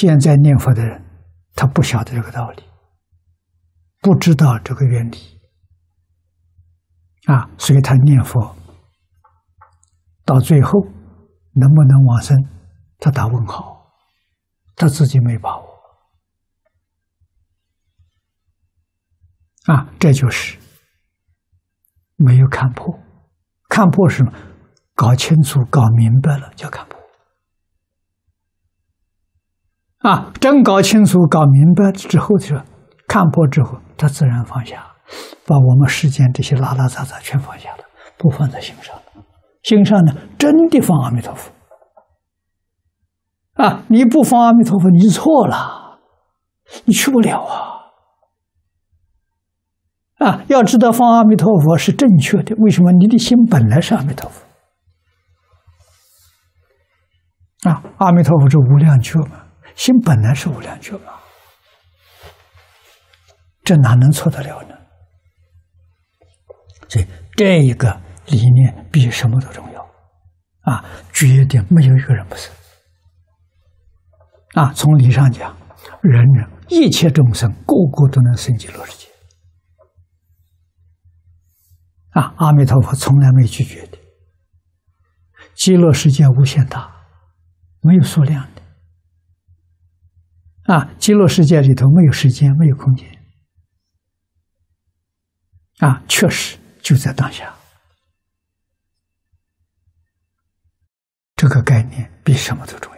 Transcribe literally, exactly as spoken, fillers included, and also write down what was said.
现在念佛的人，他不晓得这个道理，不知道这个原理啊，所以他念佛到最后能不能往生，他打问号，他自己没把握啊，这就是没有看破。看破是什么？搞清楚、搞明白了叫看破啊！真搞清楚、搞明白之后，就看破之后，他自然放下，把我们世间这些拉拉杂杂全放下了，不放在心上了。心上呢，真的放阿弥陀佛啊！你不放阿弥陀佛，你错了，你去不了啊！啊，要知道放阿弥陀佛是正确的，为什么？你的心本来是阿弥陀佛啊！阿弥陀佛是无量觉嘛，心本来是无量觉嘛，这哪能错得了呢？所以这一个理念比什么都重要啊！绝对没有一个人不是啊！从理上讲，人人一切众生个个都能生极乐世界。啊，阿弥陀佛从来没拒绝的。极乐世界无限大，没有数量的。啊，极乐世界里头没有时间，没有空间。啊，确实就在当下。这个概念比什么都重要。